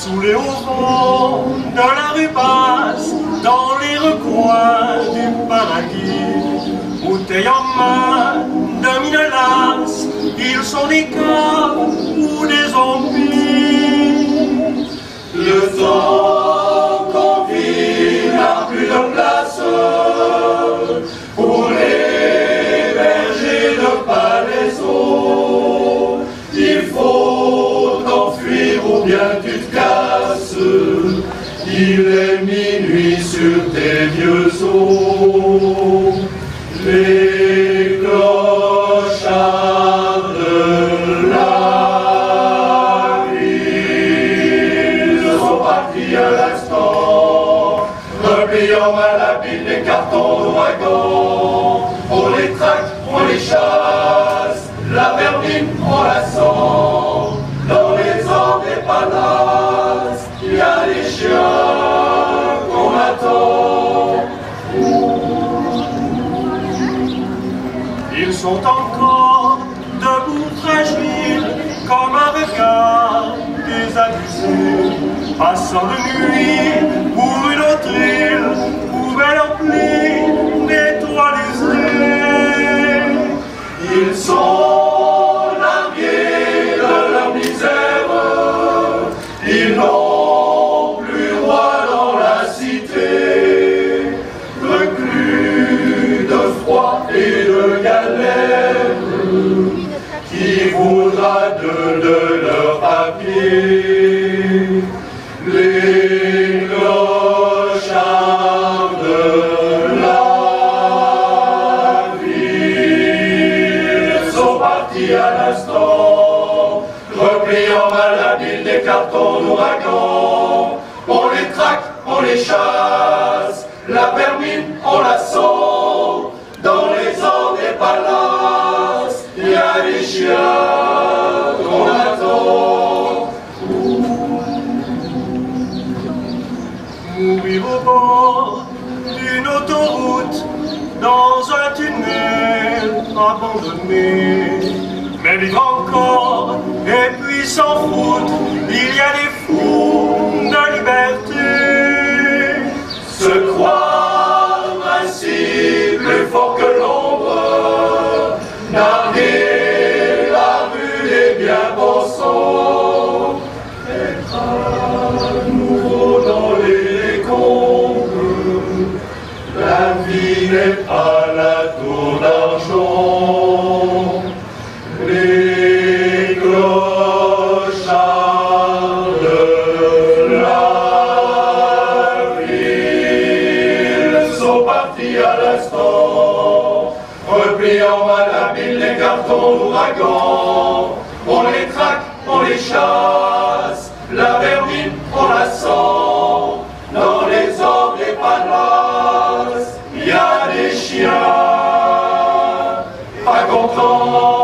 Sous les hauts vents de la rue basse, dans les recoins du paradis, bouteille en main, dominent-las, ils sont des caves ou des zombies. Le temps qu'on vit n'a plus de place pour les bergers de Palaiseau. Il faut t'enfuir ou bien tu te casses. Il est minuit sur tes vieux os. Les clochards de la ville sont partis à l'instant, repliant à la pile des cartons d'ouragan. On les traque, on les chasse, la vermine on la sent. Dans les ans des palaces, il y a des chiens qu'on attend. Ils sont encore debout fragiles, comme un regard désabusé, passant de nuit pour une autre île, poubelle emplie d'étoiles usées. Ils sont largués de leur misère, ils n'ont plus droit dans la cité, reclus de froid et de galère, qui voudra de leur papier. Les clochards de la ville sont partis à l'instant, repliant à la ville des cartons d'ouragan. On les traque, on les chasse, la vermine on la sent. Dans les ans des palaces, il y a des chiens qu'on attend. Mourir au bord d'une autoroute, dans un tunnel abandonné. Mais vivre encore et puis s'en foutre, il y a des fous de liberté. Se croire ainsi plus fort que l'ombre, narguer la rue des bien-pensants, être à nouveau dans les décombres. La vie n'est pas la tour d'argent. Les clochards de la ville sont partis à l'instant, repliant à la ville les cartons d'ouragan. On les traque, on les chasse, la vermine on la sent. Dans les ans des palaces, il y a des chiens pas contents.